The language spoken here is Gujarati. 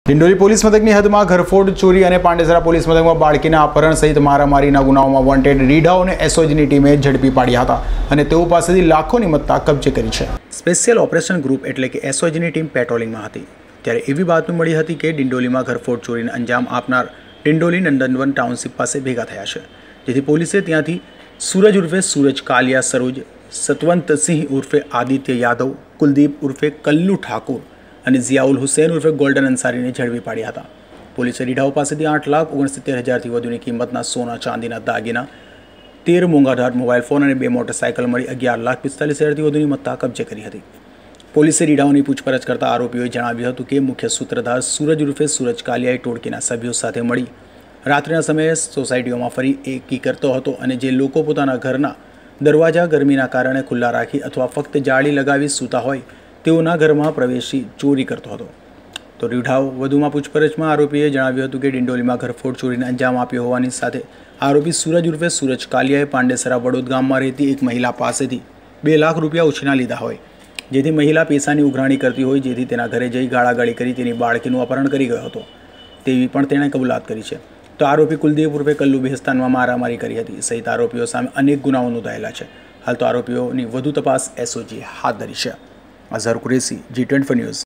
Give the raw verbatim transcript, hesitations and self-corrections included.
ડિંડોલી પોલીસ મથકની હદમાં ઘરફોડ ચોરી અને પાંડેસરા પોલીસ મથકમાં બાળકીના અપહરણ સહિત મારામારીના ગુનાઓમાં વોન્ટેડ રીઢાઓને એસઓજીની ટીમે ઝડપી પાડ્યા હતા અને તેઓ પાસેથી લાખોની મત્તા કબજે કરી છે। સ્પેશિયલ ઓપરેશન ગ્રુપ એટલે કે એસઓજીની ટીમ પેટ્રોલિંગમાં હતી ત્યારે એવી બાતમી મળી હતી કે ડિંડોલીમાં ઘરફોડ ચોરીને અંજામ આપનાર ડિંડોલી નંદનવન ટાઉનશીપ પાસે ભેગા થયા છે, જેથી પોલીસે ત્યાંથી સૂરજ ઉર્ફે સૂરજ કાલિયા સરોજ, સતવંતસિંહ ઉર્ફે આદિત્ય યાદવ, કુલદીપ ઉર્ફે કલ્લુ ઠાકુર અને ઝિયાઉલ હુસૈન ઉર્ફે ગોલ્ડન અંસારીને ઝડપી પાડ્યા હતા। પોલીસે રીઢાઓ પાસેથી આઠ લાખ ઓગણસિત્તેર હજારથી વધુની કિંમતના સોના ચાંદીના દાગીના, તેર મોંઘાદાર મોબાઈલ ફોન અને બે મોટરસાયકલ મળી અગિયાર લાખ પિસ્તાલીસ હજારથી વધુની મત્તા કબજે કરી હતી। પોલીસે રીઢાઓની પૂછપરછ કરતા આરોપીઓએ જણાવ્યું હતું કે મુખ્ય સૂત્રધાર સૂરજ ઉર્ફે સૂરજ કાલિયાએ ટોળકીના સભ્યો સાથે મળી રાત્રિના સમયે સોસાયટીઓમાં ફરી એકી કરતો હતો અને જે લોકો પોતાના ઘરના દરવાજા ગરમીના કારણે ખુલ્લા રાખી અથવા ફક્ત જાળી લગાવી સૂતા હોય તેઓના ઘરમાં પ્રવેશી ચોરી કરતો હતો। તો રીઢાઓ વધુમાં પૂછપરછમાં આરોપીએ જણાવ્યું હતું કે ડિંડોલીમાં ઘરફોડ ચોરીને અંજામ આપ્યો હોવાની સાથે આરોપી સૂરજ ઉર્ફે સૂરજ કાલિયાએ પાંડેસરા વડોદ ગામમાં રહેતી એક મહિલા પાસેથી બે લાખ રૂપિયા ઉછીના લીધા હોય, જેથી મહિલા પૈસાની ઉઘરાણી કરતી હોય, જેથી તેના ઘરે જઈ ગાળાગાળી કરી તેની બાળકીનું અપહરણ કરી ગયો હતો તેવી પણ તેણે કબૂલાત કરી છે। તો આરોપી કુલદીપ ઉર્ફે કલ્લુ બેસ્તાનમાં મારામારી કરી હતી સહિત આરોપીઓ સામે અનેક ગુનાઓ નોંધાયેલા છે। હાલ તો આરોપીઓની વધુ તપાસ એસઓજીએ હાથ ધરી છે। Azhar Qureshi, G twenty four news.